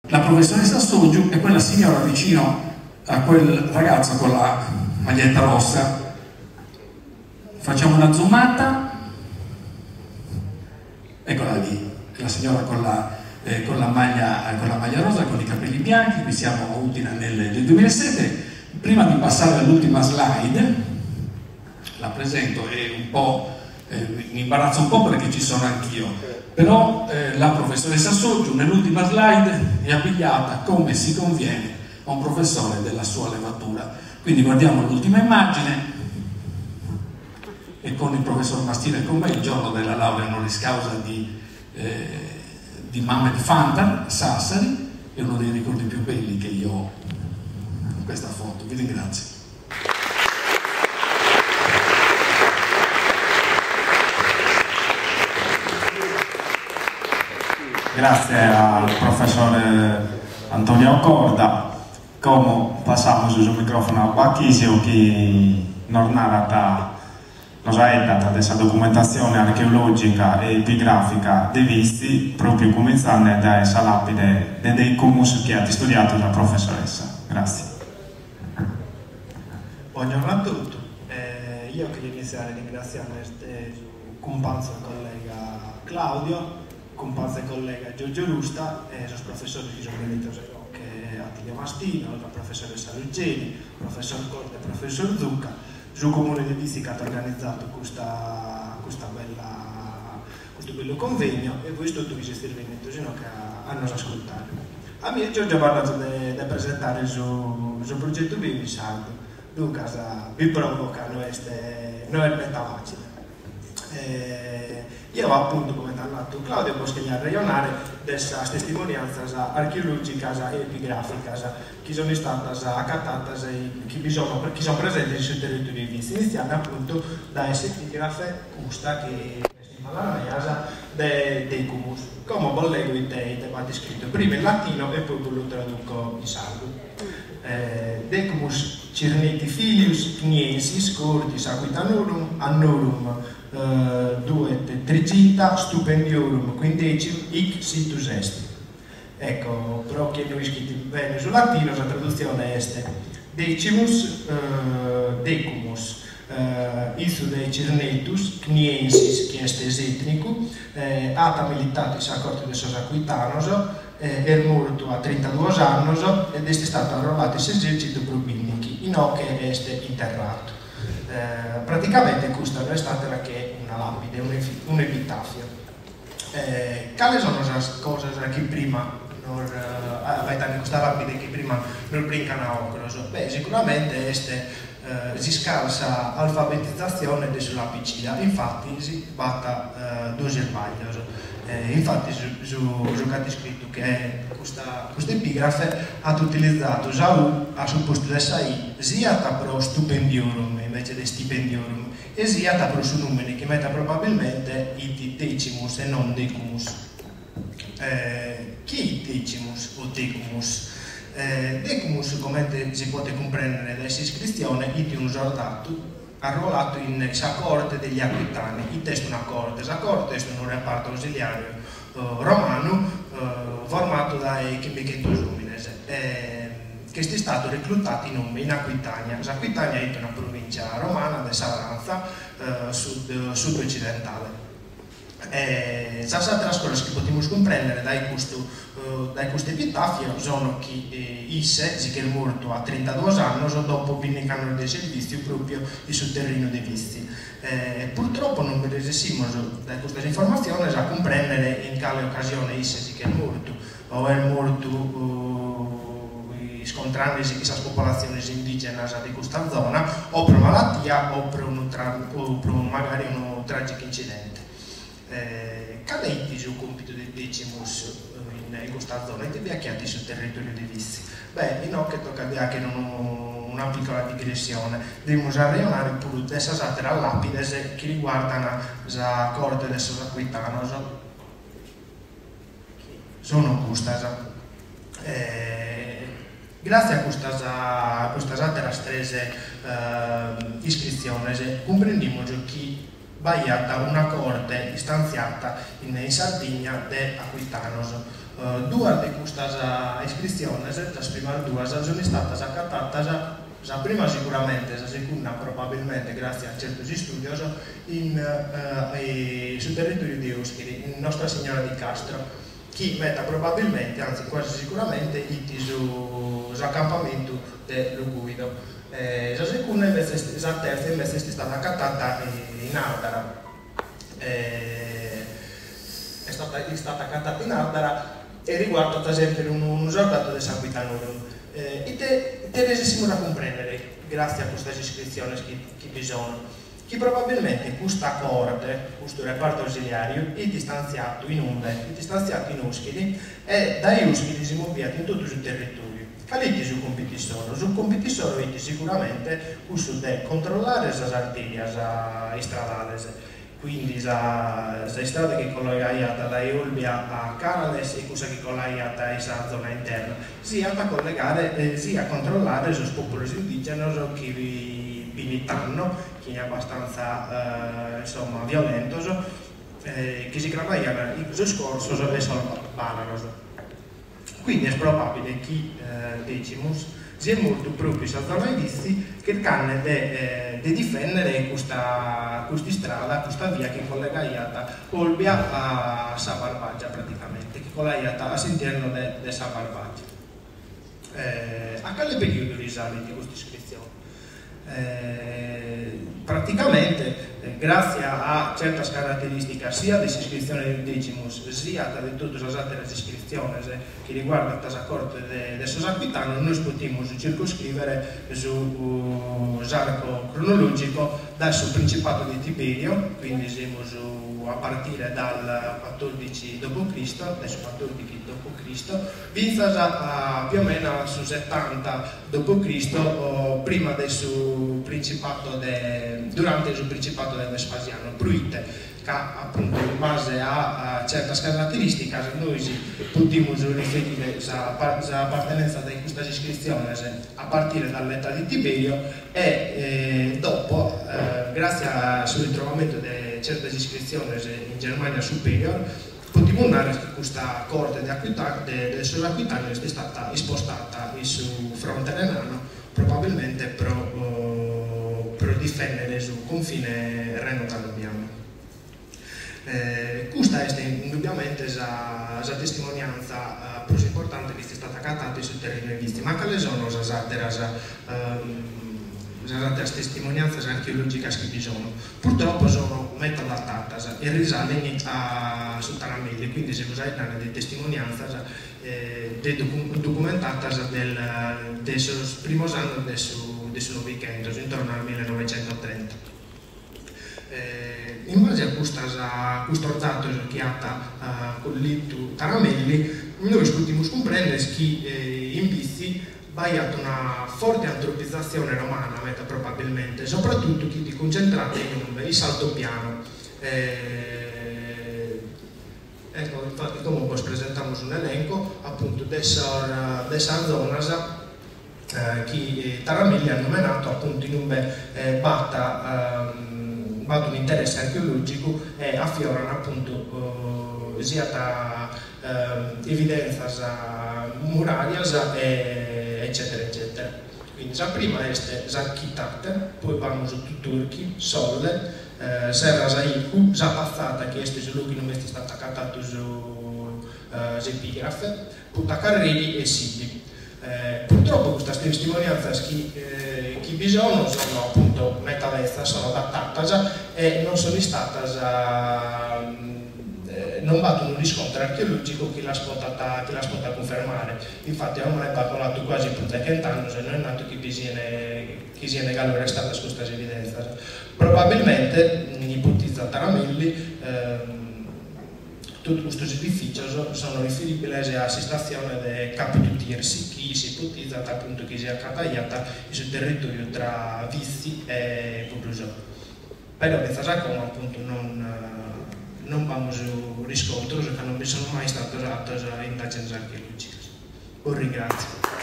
la professoressa Soggiu e quella signora vicino a quel ragazzo con la maglietta rossa. Facciamo una zoomata, eccola lì, la signora con la maglia rosa, con i capelli bianchi. Qui siamo a Udine nel 2007. Prima di passare all'ultima slide, la presento, mi imbarazzo un po' perché ci sono anch'io, però la professoressa Soggiu nell'ultima slide è abbigliata come si conviene a un professore della sua levatura. Quindi guardiamo l'ultima immagine, e con il professor Mastino e con me il giorno della laurea honoris causa di Mamed Fantan a Sassari. È uno dei ricordi più belli che io ho in questa foto. Vi ringrazio. Grazie al professore Antonio Corda. Como pasamos o micrófono a Baquisio, que nos narra nos ha data dessa documentazione archeologica e epigrafica dei visti, proprio cominciando da essa lapide dei comus che ha studiato la professoressa. Grazie. Buongiorno a tutti. Io voglio iniziare ringraziando il companzo e collega Claudio, companzo e collega Giorgio Rusta e i professori che sono venuti che Attilio Mastino, la professoressa Ruggeni, il professor Corte e il professor Zucca. Sul comune di Visti che ha organizzato questo bello convegno, e voi tutti vi siete venuti che hanno ascoltato. A me Giorgio ha parlato di presentare il suo progetto Vivi Sardo, dunque vi provoca non è facile. Io appunto, come ha detto Claudio, posso ragionare delle testimonianze archeologiche e epigrafiche che sono state accattate che sono presenti sul territorio di Visti, iniziando appunto da questa epigrafe questa che alla casa dei comus. Come volevo in te avete scritto prima in latino e poi lo traduco in sardo. Decumus cirneti filius cniensis cordis aquitanorum annorum duet trigita stupendiorum quindecim hic situs est. Ecco, però che noi scritti bene sul latino, la traduzione è decimus decumus Issude cirnetus cniensis qui estes etnicu ata militatis a corte de sos aquitanos er morto a 32 annos ed est stato arruolato in esercito probinici in hoc est interrato. Praticamente questa non è stata che una lapide, un epitafio. Quali sono le cose che prima avete questa lapide che prima non brincano a ocros? Beh, sicuramente si scarsa alfabetizzazione della PCA, infatti si batta due sbaglio. Infatti su è scritto che questa epigrafe ha utilizzato Sau a supposto di SAI sia per stupendiorum invece di stipendiorum e sia per su numeri che metta probabilmente i decimus e non decumus. Chi decimus o decumus? Decumus, come si può comprendere dall'iscrizione, è un soldato arruolato in corte degli Aquitani. Il testo è una corte, la corte è un reparto ausiliario romano formato dai Chimichentus Umines, che è stato reclutato in Aquitania. L'Aquitania è una provincia romana di Savaranza, sud-occidentale. Altre cose che possiamo comprendere da questo epitafio sono che Isse, che è morto a 32 anni dopo vincano del servizio proprio sul terreno dei Visti. Purtroppo non riuscimmo da queste informazioni a comprendere in quale occasione Isse che è morto, o è morto scontrandosi con le popolazioni indigene di questa zona, o per malattia o per magari un tragico incidente. Qual è il compito del decimus in questa zona? E deve chiarire sul territorio dei Visti. Beh, in che tocca anche una piccola digressione. Dobbiamo ragionare pure di queste altre lapidi che riguardano la corte dei Aquitanos. Sono queste. Grazie a queste altre iscrizioni comprendiamo che Baiata una corte istanziata in Sardegna de Aquitanos due di queste iscrizioni, le prime due, sono state accattate prima sicuramente, la seconda probabilmente grazie a certi studi sul territorio di Euskiri, in Nostra Signora di Castro, che mette probabilmente, anzi quasi sicuramente, sull'accampamento di Luguido. La seconda invece, la terza invece è stata accattata in Ardara. È stata accattata in Ardara e riguarda ad esempio un soldato di San Quitanurum. E riescono a comprendere, grazie a queste iscrizioni che bisogna, che probabilmente questa corte, questo reparto ausiliario, è distanziato in Umbe, è distanziato in Uschidi e da Uschidi si muove in tutto il territorio. Caliti sul compitissoro è sicuramente questo di controllare le arterie stradali, quindi le strade che collegano da Eulbia a Carales e quelle che collegano alla zona interna, sia da collegare sia a controllare i popoli indigeni che vi militano, che è abbastanza violento, che si travagliano in questo scorso e sono balanos. Quindi è probabile che decimus sia molto proprio i giornalisti che cercano di difendere questa strada, questa via che collega Olbia a Sabarbaggia praticamente, che collega all'interno di Sabarbaggia. A quale periodo risalite questa iscrizione? Praticamente grazie a certe caratteristiche sia dell'iscrizione del decimus sia di tutte le altre iscrizioni che riguardano la corte del Aquitano, noi possiamo circoscrivere l'arco cronologico dal Principato di Tiberio, quindi siamo a partire dal 14 d.C., adesso 14 d.C., vinta più o meno su 70 d.C., prima del suo principato durante il suo principato del Vespasiano, Pruite, che appunto in base a certe caratteristiche noi possiamo riferire l'appartenenza di questa iscrizione a partire dall'età di Tiberio e dopo, grazie al ritrovamento di certe iscrizioni in Germania Superior, possiamo notare che questa corte del Aquitano è stata spostata sul fronte renano, probabilmente per difendere sul confine reno-calabriano. Questa è indubbiamente la testimonianza più importante che è stata cattata sul terreno visti, ma quali sono le altre testimonianze archeologiche che bisogno? Purtroppo sono metadatate e risalgono a Sultanamelli, quindi si usa delle testimonianze documentate dei primi anni del suo weekend, intorno al 1930. In base a questo dato che ha colletto Taramelli, noi possiamo comprendere che in visti ha una forte antropizzazione romana, probabilmente, soprattutto che è concentrata in il saltopiano. Ecco, infatti comunque presentiamo un elenco appunto delle zone che Taramelli ha nominato appunto in un un interesse archeologico e affiorano appunto sia da evidenza muraria eccetera eccetera. Quindi la prima è Zakkitate, poi vamo su Turchi, Solle, Serra Zaiku, Zapazzata, che è quello che non è stato accattato su epigrafe, Putacarreri e Sidi. Purtroppo queste testimonianze che bisogna sono appunto metavezza, sono adattate e non sono state non battono un riscontro archeologico che l'ha spottata confermare. Infatti abbiamo parlato quasi per 30 anni se non è nato che si è negato è stata questa evidenza. Probabilmente, ipotizza Taramelli, tutti questi edifici sono riferibili alla situazione dei capi di Tirsi, che si ipotizza appunto che sia accattagliata sul territorio tra Vizi e Pudruso. Però questa cosa appunto non abbiamo riscontro, che non sono mai state usate in indagini archeologiche. Vi ringrazio.